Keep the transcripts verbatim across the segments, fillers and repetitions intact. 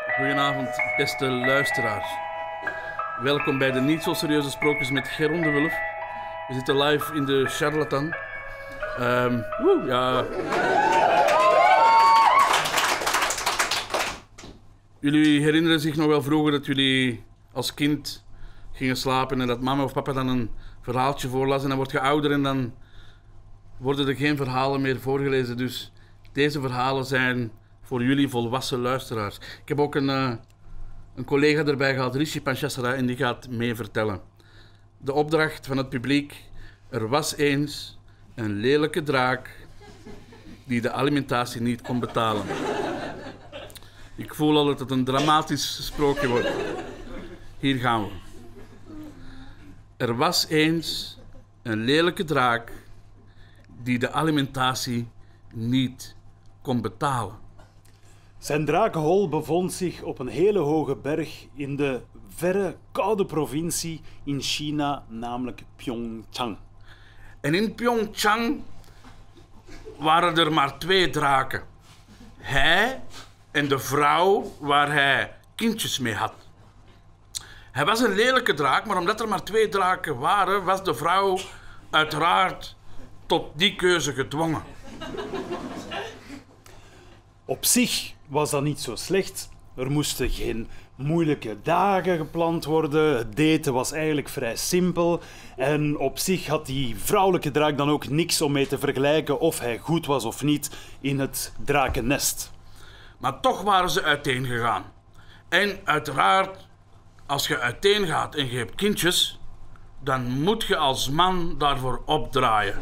Goedenavond, beste luisteraars. Welkom bij de niet zo serieuze sprookjes met Geron de Wulf. We zitten live in de Charlatan. Um, woe, ja. Jullie herinneren zich nog wel vroeger dat jullie als kind gingen slapen en dat mama of papa dan een verhaaltje voorlas en dan word je ouder en dan worden er geen verhalen meer voorgelezen. Dus deze verhalen zijn voor jullie volwassen luisteraars. Ik heb ook een, uh, een collega erbij gehad, Rishi Panchasara, en die gaat mee vertellen. De opdracht van het publiek: er was eens een lelijke draak die de alimentatie niet kon betalen. Ik voel al dat het een dramatisch sprookje wordt. Hier gaan we. Er was eens een lelijke draak die de alimentatie niet kon betalen. Zijn drakenhol bevond zich op een hele hoge berg in de verre, koude provincie in China, namelijk Pyeongchang. En in Pyeongchang waren er maar twee draken. Hij en de vrouw waar hij kindjes mee had. Hij was een lelijke draak, maar omdat er maar twee draken waren, was de vrouw uiteraard tot die keuze gedwongen. Op zich was dat niet zo slecht. Er moesten geen moeilijke dagen gepland worden. Het daten was eigenlijk vrij simpel. En op zich had die vrouwelijke draak dan ook niks om mee te vergelijken of hij goed was of niet in het drakennest. Maar toch waren ze uiteengegaan. En uiteraard, als je uiteengaat en je hebt kindjes, dan moet je als man daarvoor opdraaien.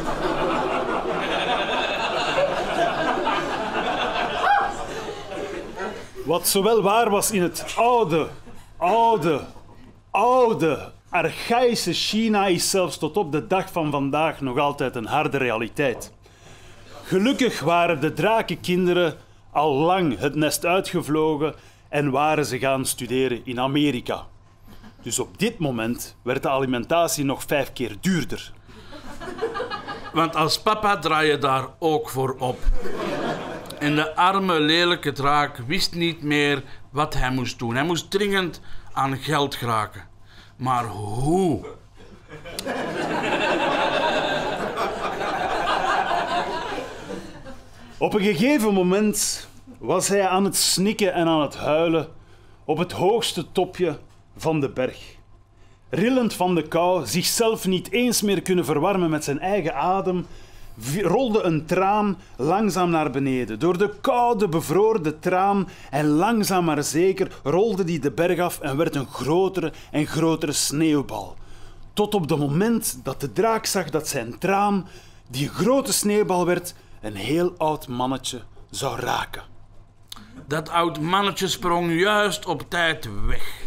Wat zowel waar was in het oude, oude, oude, archaïsche China, is zelfs tot op de dag van vandaag nog altijd een harde realiteit. Gelukkig waren de drakenkinderen al lang het nest uitgevlogen en waren ze gaan studeren in Amerika. Dus op dit moment werd de alimentatie nog vijf keer duurder. Want als papa draai je daar ook voor op. En de arme, lelijke draak wist niet meer wat hij moest doen. Hij moest dringend aan geld geraken. Maar hoe? Op een gegeven moment was hij aan het snikken en aan het huilen op het hoogste topje van de berg. Rillend van de kou, zichzelf niet eens meer kunnen verwarmen met zijn eigen adem, rolde een traan langzaam naar beneden. Door de koude, bevroren traan en langzaam maar zeker rolde die de berg af en werd een grotere en grotere sneeuwbal. Tot op het moment dat de draak zag dat zijn traan, die grote sneeuwbal werd, een heel oud mannetje zou raken. Dat oud mannetje sprong juist op tijd weg.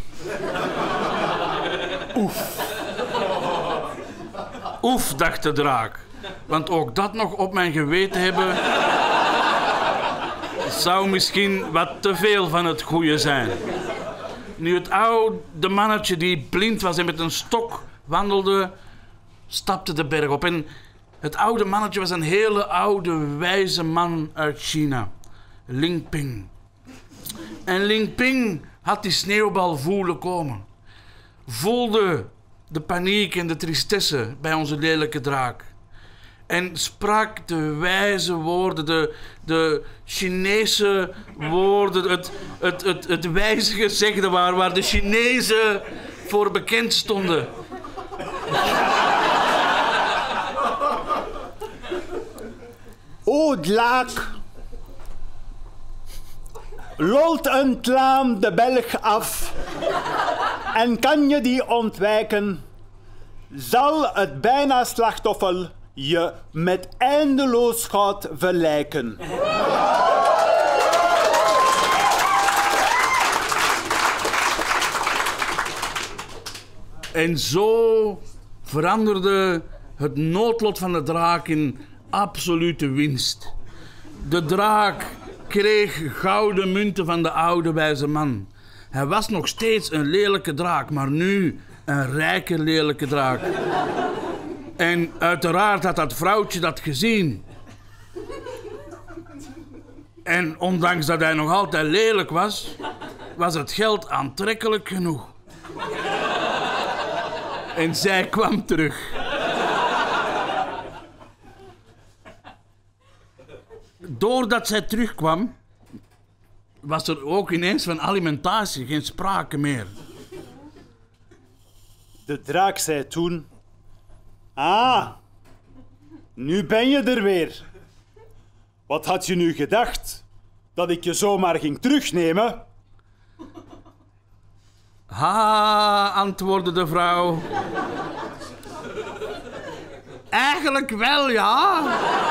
Oef. Oef, dacht de draak. Want ook dat nog op mijn geweten hebben zou misschien wat te veel van het goede zijn. Nu het oude mannetje die blind was en met een stok wandelde, stapte de berg op. En het oude mannetje was een hele oude, wijze man uit China. Ling Ping. En Ling Ping had die sneeuwbal voelen komen. Voelde de paniek en de tristesse bij onze lelijke draak. En sprak de wijze woorden, de, de Chinese woorden, het, het, het, het wijze gezegde waar, waar de Chinezen voor bekend stonden. O draak, rolt een traan de berg af en kan je die ontwijken, zal het bijna slachtoffer je met eindeloos goud verlijken. En zo veranderde het noodlot van de draak in absolute winst. De draak kreeg gouden munten van de oude wijze man. Hij was nog steeds een lelijke draak, maar nu een rijke lelijke draak. En uiteraard had dat vrouwtje dat gezien. En ondanks dat hij nog altijd lelijk was, was het geld aantrekkelijk genoeg. En zij kwam terug. Doordat zij terugkwam, was er ook ineens van alimentatie geen sprake meer. De draak zei toen... Ah, nu ben je er weer. Wat had je nu gedacht? Dat ik je zomaar ging terugnemen? Ha, antwoordde de vrouw. Eigenlijk wel, ja.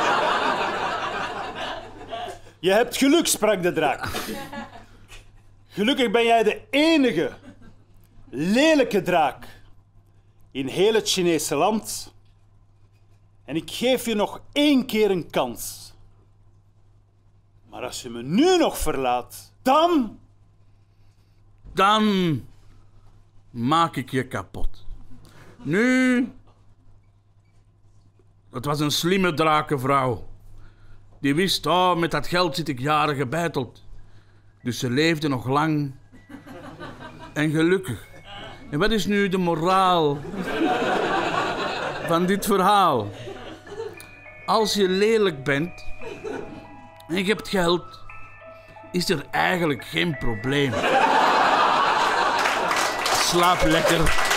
Je hebt geluk, sprak de draak. Gelukkig ben jij de enige lelijke draak in heel het Chinese land. En ik geef je nog één keer een kans. Maar als je me nu nog verlaat, dan... Dan maak ik je kapot. Nu... Het was een slimme drakenvrouw. Die wist, oh, met dat geld zit ik jaren gebeiteld. Dus ze leefde nog lang en gelukkig. En wat is nu de moraal van dit verhaal? Als je lelijk bent en je hebt geld, is er eigenlijk geen probleem. Slaap lekker.